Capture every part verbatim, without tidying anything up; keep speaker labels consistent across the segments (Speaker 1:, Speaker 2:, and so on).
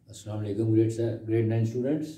Speaker 1: अस्सलाम वालेकुम ग्रेड से ग्रेड नाइन स्टूडेंट्स।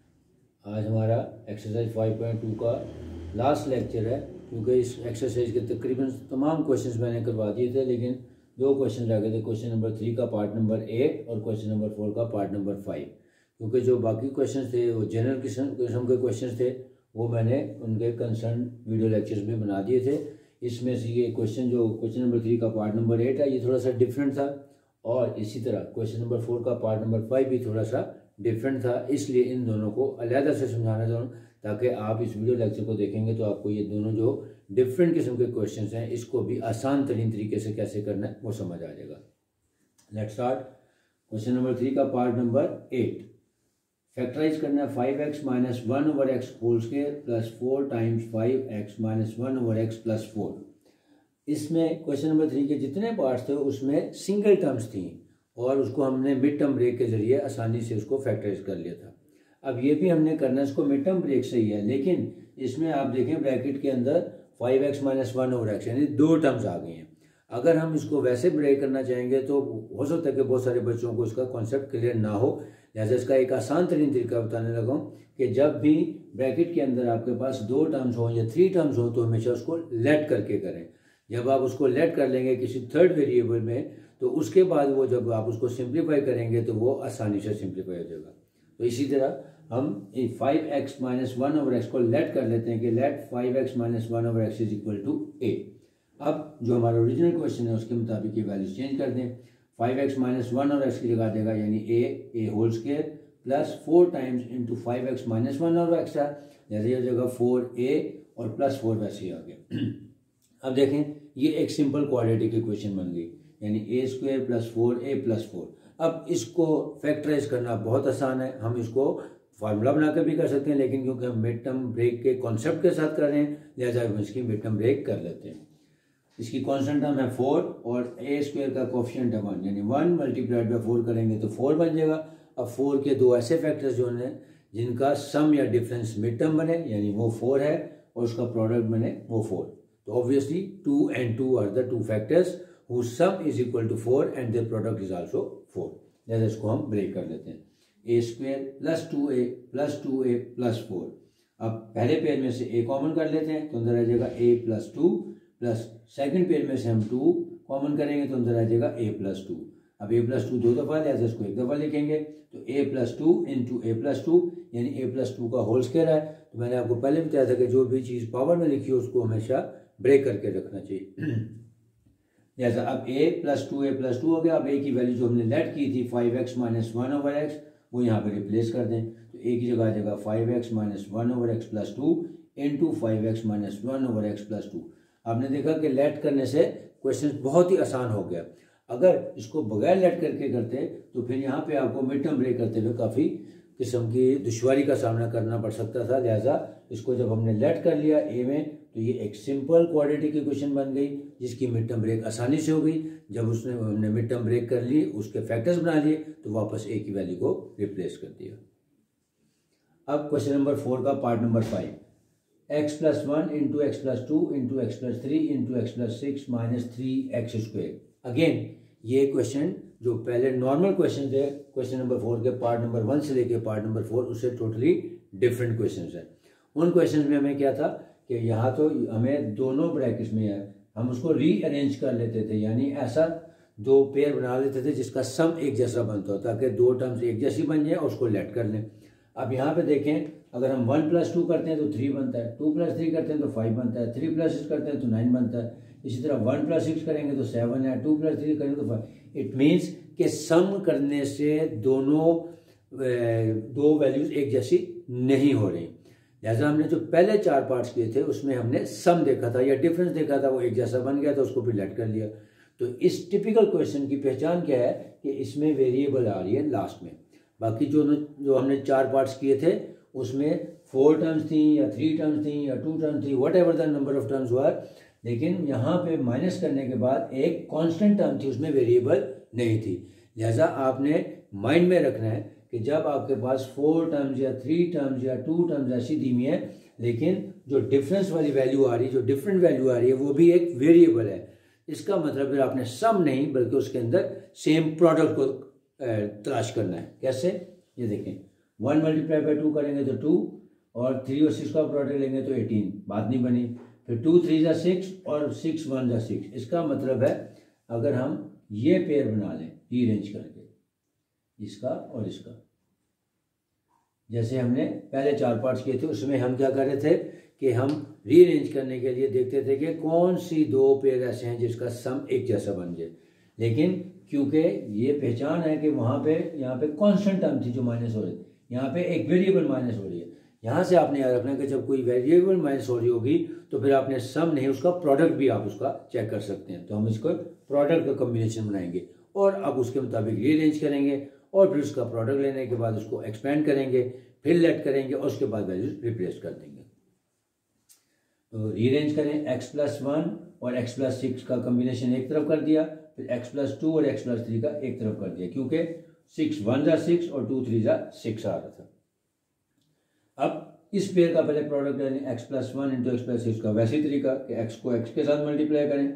Speaker 1: आज हमारा एक्सरसाइज फाइव पॉइंट टू का लास्ट लेक्चर है, क्योंकि इस एक्सरसाइज के तकरीबन तमाम क्वेश्चंस मैंने करवा दिए थे, लेकिन दो क्वेश्चन रह गए थे। क्वेश्चन नंबर थ्री का पार्ट नंबर एट और क्वेश्चन नंबर फोर का पार्ट नंबर फाइव। क्योंकि जो बाकी क्वेश्चन थे वो जनरल किस्म किस्म के क्वेश्चन थे, वो मैंने उनके कंसर्न वीडियो लेक्चर्स में बना दिए थे। इसमें से ये क्वेश्चन जो क्वेश्चन नंबर थ्री का पार्ट नंबर एट है, ये थोड़ा सा डिफरेंट था, और इसी तरह क्वेश्चन नंबर फोर का पार्ट नंबर फाइव भी थोड़ा सा डिफरेंट था। इसलिए इन दोनों को अलहदा से समझाना चाहूँ, ताकि आप इस वीडियो लेक्चर को देखेंगे तो आपको ये दोनों जो डिफरेंट किस्म के क्वेश्चंस हैं, इसको भी आसान तरीन तरीके से कैसे करना है वो समझ आ जाएगा। Let's start. Question number three का पार्ट नंबर एट। फैक्टराइज करना है five x minus one over x whole square plus four times five x minus one over x plus four. इसमें क्वेश्चन नंबर थ्री के जितने parts थे उसमें single terms थी, और उसको हमने मिड टर्म ब्रेक के जरिए आसानी से उसको फैक्टराइज कर लिया था। अब ये भी हमने करना इसको मिड टर्म ब्रेक से ही है, लेकिन इसमें आप देखें ब्रैकेट के अंदर five x minus one over x यानी दो टर्म्स आ गई हैं। अगर हम इसको वैसे ब्रेक करना चाहेंगे तो हो सकता है कि बहुत सारे बच्चों को इसका कॉन्सेप्ट क्लियर ना हो, लिहाजा इसका एक आसान तरीन तरीका बताने लगा हूँ कि जब भी ब्रैकेट के अंदर आपके पास दो टर्म्स हो या थ्री टर्म्स हो तो हमेशा उसको लेट करके करें। जब आप उसको लेट कर लेंगे किसी थर्ड वेरिएबल में, तो उसके बाद वो जब आप उसको सिंप्लीफाई करेंगे तो वो आसानी से सिंप्लीफाई हो जाएगा। तो इसी तरह हम five x minus one over x को लेट कर लेते हैं कि let five x minus one over x is equal to a. अब जो हमारा ओरिजिनल क्वेश्चन है उसके मुताबिक ये वैल्यूज चेंज कर दें। Five x minus one over x की जगह देगा यानी a a whole square plus four times into five x minus one over x है, जैसे ये जगह फोर ए और प्लस फोर वैसे ही आ गया। अब देखें ये एक सिंपल क्वाड्रेटिक इक्वेशन बन गई, यानी a square plus four a plus four. अब इसको फैक्टराइज करना बहुत आसान है, हम इसको फार्मूला बनाकर भी कर सकते हैं, लेकिन क्योंकि हम मिड टर्म ब्रेक के कॉन्सेप्ट के साथ कर रहे हैं लिहाजा हम इसकी मिड टर्म ब्रेक कर लेते हैं। इसकी कॉन्स्टेंट टर्म है फोर और ए स्क्वायर का कोफिशिएंट है वन, यानी वन मल्टीप्लाइड बाय फोर करेंगे तो फोर बन जाएगा। अब फोर के दो ऐसे फैक्टर्स जो हैं जिनका सम या डिफरेंस मिड टर्म बने, यानी वो फोर है, और उसका प्रोडक्ट बने वो फोर। तो obviously two and two are the two factors whose sum is equal to four and their product is also four। जैसे इसको हम ब्रेक कर लेते हैं, a square plus two a plus two a plus four. अब पहले pair में से ए कॉमन कर लेते हैं तो अंदर आ जाएगा a plus two, plus second pair में से हम टू कॉमन करेंगे तो अंदर आ जाएगा ए प्लस टू। अब ए प्लस टू दो दफ़ा लिहाजा इसको एक दफ़ा लिखेंगे, तो a plus two into a plus two यानी ए प्लस टू का होल स्क्वायर है। तो मैंने आपको पहले बताया था कि जो भी चीज़ पावर में लिखी हो उसको हमेशा ब्रेक करके रखना चाहिए। जैसा अब a plus two a plus two हो गया। अब a की वैल्यू जो हमने लेट की थी five x minus one over x, वो यहाँ पर रिप्लेस कर दें, तो a की जगह आ जाएगा five x minus one over x plus two into five x minus one over x plus two. आपने देखा कि लेट करने से क्वेश्चन बहुत ही आसान हो गया। अगर इसको बगैर लेट करके करते तो फिर यहाँ पे आपको मिड टर्म ब्रेक करते हुए काफ़ी किस्म की दुश्वारी का सामना करना पड़ सकता था। लिहाजा इसको जब हमने लेट कर लिया ए में, तो ये एक सिंपल क्वाड्रेटिक इक्वेशन बन गई जिसकी मिड टर्म ब्रेक आसानी से हो गई। जब उसने हमने मिड टर्म ब्रेक कर ली, उसके फैक्टर्स बना लिए, तो वापस ए की वैल्यू को रिप्लेस कर दिया। अब क्वेश्चन नंबर फोर का part number five. X plus one into x plus two into x plus three into x plus six minus three x square. Again ये क्वेश्चन जो पहले नॉर्मल क्वेश्चन थे question number four के part number one से लेके part number four, उससे totally different question है। उन क्वेश्चन में हमें क्या था कि यहाँ तो हमें दोनों ब्रैकेट्स में है, हम उसको रीअरेंज कर लेते थे, यानी ऐसा दो पेयर बना लेते थे जिसका सम एक जैसा बनता हो, ताकि दो टर्म्स एक जैसी बन जाए और उसको लेट कर लें। अब यहाँ पे देखें, अगर हम वन प्लस टू करते हैं तो थ्री बनता है, टू प्लस थ्री करते हैं तो फाइव बनता है, थ्री प्लस सिक्स करते हैं तो नाइन बनता है, इसी तरह वन प्लस सिक्स करेंगे तो सेवन है, टू प्लस थ्री करेंगे तो फाइव। इट मीन्स कि सम करने से दोनों दो वैल्यूज एक जैसी नहीं हो रही। लिहाजा हमने जो पहले चार पार्ट्स किए थे उसमें हमने सम देखा था या डिफरेंस देखा था, वो एक जैसा बन गया था, उसको फिर लेट कर लिया। तो इस टिपिकल क्वेश्चन की पहचान क्या है कि इसमें वेरिएबल आ रही है लास्ट में। बाकी जो जो हमने चार पार्ट्स किए थे उसमें फोर टर्म्स थी या थ्री टर्म्स थी या टू टर्म्स थी, whatever the number of terms were, लेकिन यहाँ पे माइनस करने के बाद एक कांस्टेंट टर्म थी, उसमें वेरिएबल नहीं थी। लिहाजा आपने माइंड में रखना है कि जब आपके पास फोर टर्म्स या थ्री टर्म्स या टू टर्म्स ऐसी दी हुई है, लेकिन जो डिफरेंस वाली वैल्यू आ रही है, जो डिफरेंट वैल्यू आ रही है, वो भी एक वेरिएबल है, इसका मतलब फिर आपने सम नहीं बल्कि उसके अंदर सेम प्रोडक्ट को तलाश करना है। कैसे, ये देखें, वन मल्टीप्लाई बाई टू करेंगे तो टू, और थ्री और सिक्स का प्रोडक्ट लेंगे तो एटीन, बात नहीं बनी। फिर टू थ्री जा सिक्स और सिक्स वन जा सिक्स। इसका मतलब है अगर हम ये पेयर बना लें रीअरेंज करके, इसका और इसका, जैसे हमने पहले चार पार्ट्स किए थे, उसमें हम क्या कर रहे थे कि हम रीअरेंज करने के लिए देखते थे कि कौन सी दो पेयर ऐसे हैं जिसका सम एक जैसा बन जाए। लेकिन क्योंकि ये पहचान है कि वहाँ पे यहाँ पे कांस्टेंट टर्म थी जो माइनस हो रही थी, यहाँ पे एक वेरिएबल माइनस हो रही है। यहाँ से आपने याद रखना कि जब कोई वेरिएबल माइनस हो रही होगी तो फिर आपने सम नहीं, उसका प्रोडक्ट भी आप उसका चेक कर सकते हैं। तो हम इसको प्रोडक्ट का कॉम्बिनेशन बनाएंगे और अब उसके मुताबिक रीअरेंज करेंगे और फिर उसका प्रोडक्ट लेने के बाद उसको एक्सपेंड करेंगे, फिर लेट करेंगे और उसके बाद वैल्यूज रिप्लेस कर देंगे। तो रीअरेंज करें, एक्स प्लस वन और एक्स प्लस सिक्स का कॉम्बिनेशन एक तरफ कर दिया, फिर एक्स प्लस टू और एक्स प्लस थ्री का एक तरफ कर दिया, क्योंकि सिक्स वन जा सिक्स और टू थ्री जा सिक्स आ रहा था। अब इस पेयर का पहले प्रोडक्ट लें, x plus one into x plus six का वैसे ही तरीका कि एक्स को एक्स के साथ मल्टीप्लाई करें,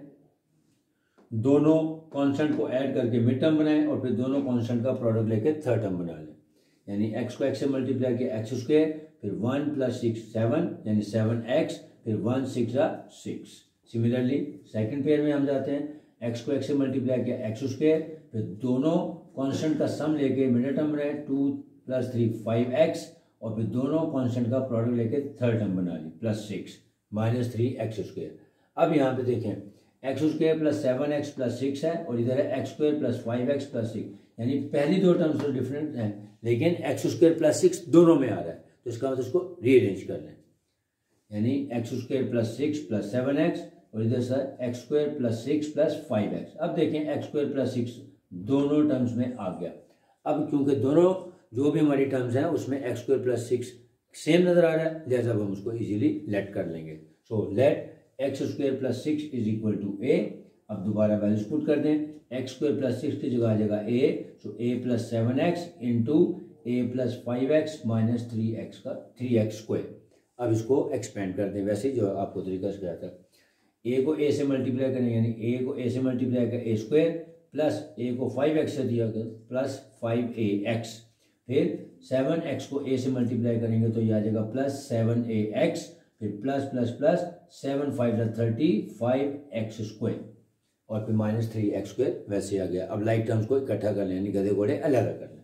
Speaker 1: दोनों कांस्टेंट को ऐड करके मिड टर्म बनाएं और फिर दोनों कांस्टेंट का प्रोडक्ट लेके थर्ड टर्म बना लें। यानी एक्स को एक्स से मल्टीप्लाई किया एक्स स्क्वायर, फिर वन प्लस सिक्स सेवन यानी सेवन एक्स, फिर वन सिक्स जा सिक्स। सिमिलरली सेकंड पेयर में हम जाते हैं, एक्स को एक्स से मल्टीप्लाई किया एक्स स्क्वायर, फिर दोनों कांस्टेंट का सम लेके मिडिल टर्म बनाए, two plus three five x, और फिर दोनों कांस्टेंट का प्रोडक्ट लेके थर्ड टर्म बना ली, plus six minus three x square. अब यहाँ पे देखें, x square plus seven x plus six है और इधर है x square plus five x plus six, यानी पहली दो टर्म्स तो डिफरेंट हैं लेकिन एक्स स्क्वायर प्लस सिक्स दोनों में आ रहा है, तो इसका मतलब इसको रीअरेंज कर लें। यानी x square plus six plus seven x और इधर से x square plus six plus five x. अब देखें एक्स स्क्वायर प्लस सिक्स दोनों टर्म्स में आ गया। अब क्योंकि दोनों जो भी हमारी टर्म्स हैं उसमें x square plus six same नजर आ रहा है, लिहाजा हम उसको इजीली लेट कर लेंगे। So let x square plus six is equal to a. अब दोबारा वैल्यूज पुट कर दें, एक्स स्क्वायर प्लस सिक्स की जगह आ जाएगा a, so a plus seven x into a plus five x minus three x का थ्री एक्स स्क्वायर। अब इसको एक्सपेंड कर दें वैसे ही जो आपको तरीका सिखाया था। ए को ए से मल्टीप्लाई करें, यानी ए को ए से मल्टीप्लाई कर ए स्क्वायर प्लस ए को फाइव एक्स से दिया गया प्लस फाइव ए एक्स, फिर सेवन एक्स को ए से मल्टीप्लाई करेंगे तो ये आ जाएगा प्लस सेवन ए एक्स, फिर plus plus plus seven five thirty five x square और फिर माइनस थ्री एक्स स्क्वायर वैसे आ गया। अब लाइक टर्म्स को इकट्ठा कर लें, यानी गधे घोड़े अलग अलग कर लें।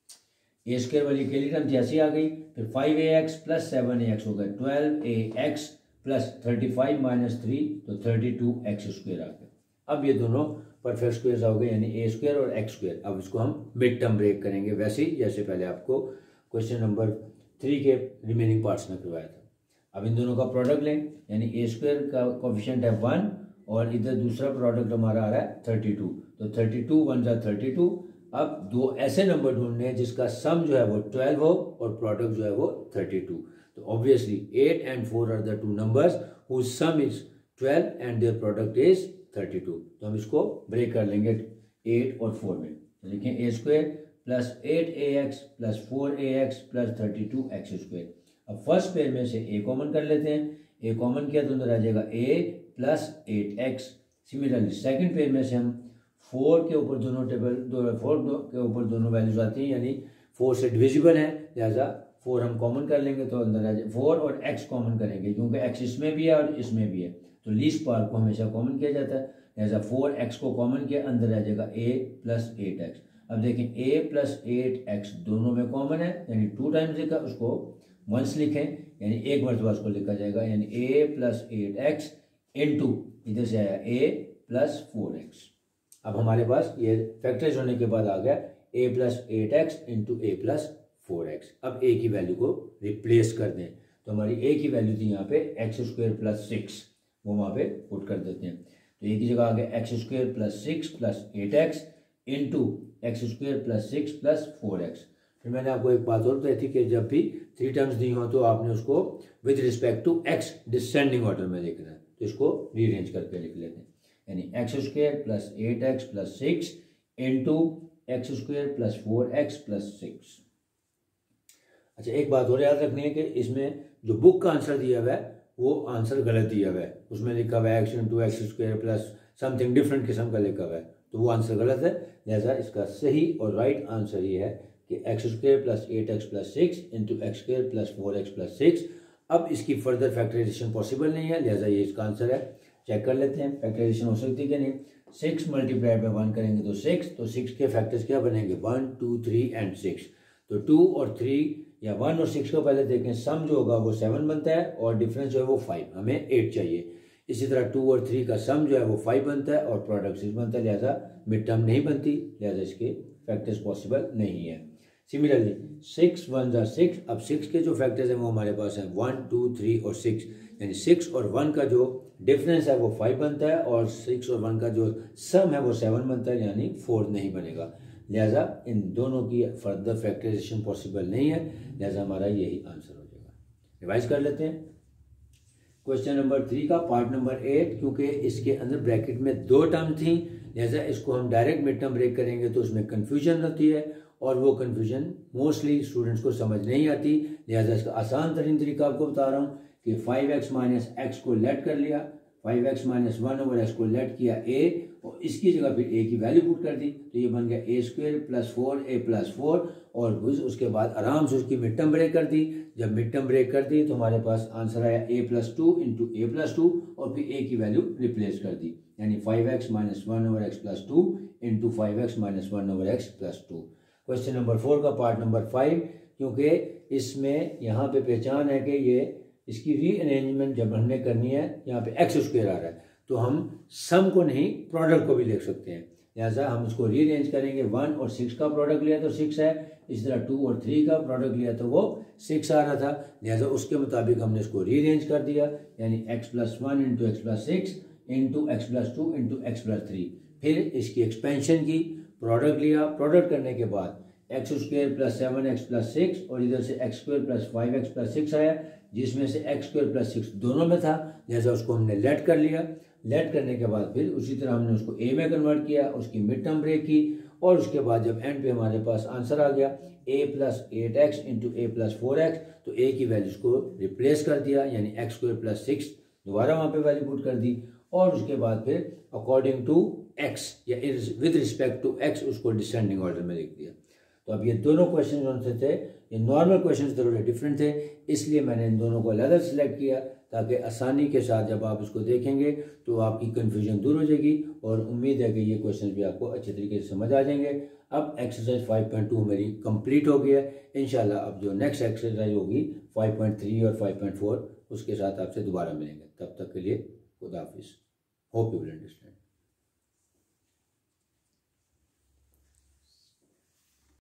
Speaker 1: ए स्क्वायर वाली अकेली टर्म जैसी आ गई, फिर five a x plus seven a x हो गया twelve a x plus thirty five minus three तो थर्टी टू एक्स स्क्वायर आ गया। अब ये दोनों परफेक्ट स्क्वायर्स हो गए, यानी ए स्क्वायर और एक्स स्क्वायर। अब इसको हम मिड टर्म ब्रेक करेंगे वैसे ही जैसे पहले आपको क्वेश्चन नंबर थ्री के रिमेनिंग पार्ट्स में करवाया था। अब इन दोनों का प्रोडक्ट लें, यानी ए स्क्वायर का कोफिशिएंट है वन और इधर दूसरा प्रोडक्ट हमारा आ रहा है थर्टी टू, तो थर्टी टू वन जा थर्टी टू। अब दो ऐसे नंबर ढूंढने हैं जिसका सम जो है वो ट्वेल्व हो और प्रोडक्ट जो है वो थर्टी टू। तो obviously eight and four are the two numbers whose sum is twelve and their product is thirty two. तो हम इसको ब्रेक कर लेंगे एट और फोर में, तो लिखें a square plus eight a x plus four a x plus thirty two x square. अब फर्स्ट पेयर में से ए कॉमन कर लेते हैं, ए कॉमन किया तो अंदर आ जाएगा a plus eight x. Similarly second pair में से हम फोर के ऊपर दोनों टेबल दो फोर दो के ऊपर दोनों वैल्यूज आती हैं, यानी फोर से डिविजिबल है, लिहाजा फोर हम कॉमन कर लेंगे तो अंदर आ जाए फोर और एक्स कॉमन करेंगे क्योंकि एक्स इसमें भी है और इसमें भी है, तो लीस्ट पार्ट को हमेशा कॉमन किया जाता है, लिहाजा फोर एक्स को कॉमन किया, अंदर आ जाएगा ए प्लस एट एक्स। अब देखें ए प्लस एट एक्स दोनों में कॉमन है, यानी टू टाइम्स लिखा उसको वंस लिखें, यानी एक मरतबा उसको लिखा जाएगा, यानी a plus eight x into इधर से आया ए प्लस फोर एक्स। अब हमारे पास ये फैक्टराइज होने के बाद आ गया a plus eight x into a plus four x. अब ए की वैल्यू को रिप्लेस कर दें, तो हमारी ए की वैल्यू थी यहाँ पे एक्स स्क्वायर प्लस सिक्स, वो वहाँ पे पुट कर देते हैं। तो ए की जगह आ गया x square plus six plus eight x into x square plus six plus four x. फिर मैंने आपको एक बात और बताई थी कि जब भी थ्री टर्म्स दी हो तो आपने उसको with respect to x descending order में लिखना है, तो इसको रीअरेंज करके लिख लेते हैं, यानी x square plus eight x plus six into x square plus four x plus six. अच्छा, एक बात और याद रखनी है कि इसमें जो बुक का आंसर दिया हुआ है वो आंसर गलत दिया हुआ है, उसमें लिखा हुआ है x into x square plus something different किस्म का लिखा हुआ है, तो वो आंसर गलत है। लिहाजा इसका सही और राइट आंसर ये है कि x square plus eight x plus six into x square plus four x plus six. अब इसकी फर्दर फैक्टराइजेशन पॉसिबल नहीं है, लिहाजा ये इसका आंसर है। चेक कर लेते हैं फैक्टराइजेशन हो सकती है कि नहीं। सिक्स मल्टीप्लाइड बाय वन करेंगे तो सिक्स, तो सिक्स के फैक्टर्स क्या बनेंगे, one two three and six. तो टू और थ्री या वन और सिक्स को पहले देखें, सम जो होगा वो सेवन बनता है और डिफरेंस जो है वो फाइव, हमें एट चाहिए। इसी तरह टू और थ्री का सम जो है वो फाइव बनता है और प्रोडक्ट सिक्स बनता है, लिहाजा मिड टर्म नहीं बनती, लिहाजा इसके फैक्टर्स पॉसिबल नहीं है। सिमिलरली सिक्स वन जार सिक्स, अब सिक्स के जो फैक्टर्स हैं वो हमारे पास हैं वन टू थ्री और सिक्स, यानी सिक्स और वन का जो डिफरेंस है वो फाइव बनता है और सिक्स और वन का जो सम है वो सेवन बनता है, यानी फोर नहीं बनेगा। लिहाजा इन दोनों की फर्दर फैक्टराइजेशन पॉसिबल नहीं है, लिहाजा हमारा यही आंसर हो जाएगा। रिवाइज कर लेते हैं क्वेश्चन नंबर थ्री का पार्ट नंबर एट। क्योंकि इसके अंदर ब्रैकेट में दो टर्म थी, लिहाजा इसको हम डायरेक्ट मिड टर्म ब्रेक करेंगे तो उसमें कन्फ्यूजन होती है और वो कन्फ्यूजन मोस्टली स्टूडेंट्स को समझ नहीं आती। लिहाजा इसका आसान तरीन तरीका आपको बता रहा हूँ कि फाइव एक्स माइनस एक्स को लेट कर लिया, five x minus one over x को लेट किया ए और इसकी जगह फिर ए की वैल्यू पुट कर दी, तो ये बन गया a square plus four a plus four और उसके बाद आराम से उसकी मिड टर्म ब्रेक कर दी। जब मिड टर्म ब्रेक कर दी तो हमारे पास आंसर आया a plus two into a plus two और फिर ए की वैल्यू रिप्लेस कर दी, यानी five x minus one over x plus two into five x minus one over x plus two. Question number four का part number five, क्योंकि इसमें यहाँ पे पहचान है कि ये इसकी रीअरेंजमेंट जब हमने करनी है, यहाँ पे एक्स स्क्वायर आ रहा है तो हम सम को नहीं प्रोडक्ट को भी लिख सकते हैं, लिहाजा हम इसको रीअरेंज करेंगे। वन और सिक्स का प्रोडक्ट लिया तो सिक्स है, इस तरह टू और थ्री का प्रोडक्ट लिया तो वो सिक्स आ रहा था, लिहाजा उसके मुताबिक हमने इसको रीअरेंज कर दिया, यानी x plus one into x plus six into x plus two into x plus three. फिर इसकी एक्सपेंशन की, प्रोडक्ट लिया, प्रोडक्ट करने के बाद x square plus seven x plus six और इधर से x square plus five x plus six आया, जिसमें से एक्स स्क्वायर प्लस सिक्स दोनों में था, लिहाजा उसको हमने लेट कर लिया। लेट करने के बाद फिर उसी तरह हमने उसको ए में कन्वर्ट किया, उसकी मिड टर्म ब्रेक की और उसके बाद जब एंड पे हमारे पास आंसर आ गया a plus eight x into a plus four x, तो ए की वैल्यूज को रिप्लेस कर दिया, यानी एक्स स्क्वायर प्लस सिक्स दोबारा वहाँ पे वैल्यू पुट कर दी और उसके बाद फिर अकॉर्डिंग टू एक्स या विद रिस्पेक्ट टू एक्स उसको डिसेंडिंग ऑर्डर में लिख दिया। तो अब ये दोनों क्वेश्चन जो से थे ये नॉर्मल क्वेश्चन थोड़े डिफरेंट थे, इसलिए मैंने इन दोनों को अलग सेलेक्ट किया ताकि आसानी के साथ जब आप इसको देखेंगे तो आपकी कन्फ्यूजन दूर हो जाएगी और उम्मीद है कि ये क्वेश्चन भी आपको अच्छे तरीके से समझ आ जाएंगे। अब एक्सरसाइज फाइव पॉइंट टू मेरी कंप्लीट हो गया है। इंशाल्लाह अब जो नेक्स्ट एक्सरसाइज होगी फाइव पॉइंट थ्री और फाइव पॉइंट फोर उसके साथ आपसे दोबारा मिलेंगे। तब तक के लिए खुदा हाफिज़। Hope you will understand.